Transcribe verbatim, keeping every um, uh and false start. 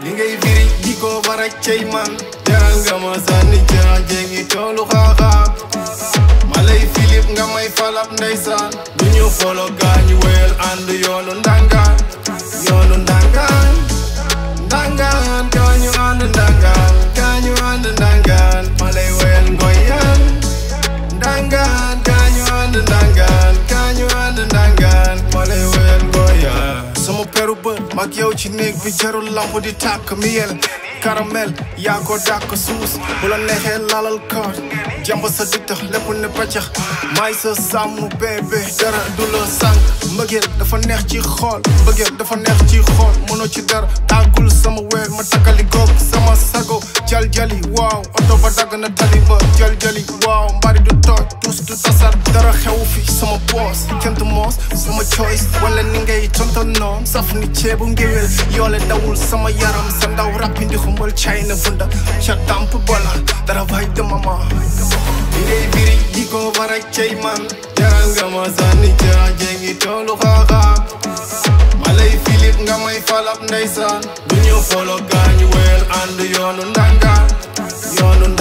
li ngay firi di ko bara cey man jaral nga ma sànni ca jengi toolu xaaxaam ma lay Philip nga may falap ndeysaan du ñu folo gaañu weel ànd yoonu ndangaan yoonu ndangaan ndangaan gaañu ànd ndangaan gaañu ànd ndangaan ma lay weel ngoyaan ndangaan gaañu ànd ndangaan gaañu ànd ndangaan ma lay weel ngoyaan sama peru bët mag yow ci néeg bi jarul lamp di tàkk mi yel caramel yaa ko dàkk suus bu la neexee lalal koor jàmb sa dita lépp ne paccax maay sa sàmm bébé dara du la sànq mbëggeel dafa neex ci xool mbëggeel dafa neex ci xool mënoo ci dara tàggul sama weer ma takkali goog sama sago jal jali waaw oto ba dagg na tali ba jal jali waaw mbari du tooj tus du tasar dara xewu fi sama boos kent moos sama choice wala ni ngay tonton noon saf ni ceebu ngéwél yoole dawul sama yaram sa ndaw rappindi xumbal China bunda ca tamp bola dara vay de mama li ngay biri di ko bara cey man jaral nga ma sànni ca jengi toolu xaaxaam ma lay Philip nga may falap ndeysaan du ñu folo gaañu weel ànd yoonu ndangaan yoonu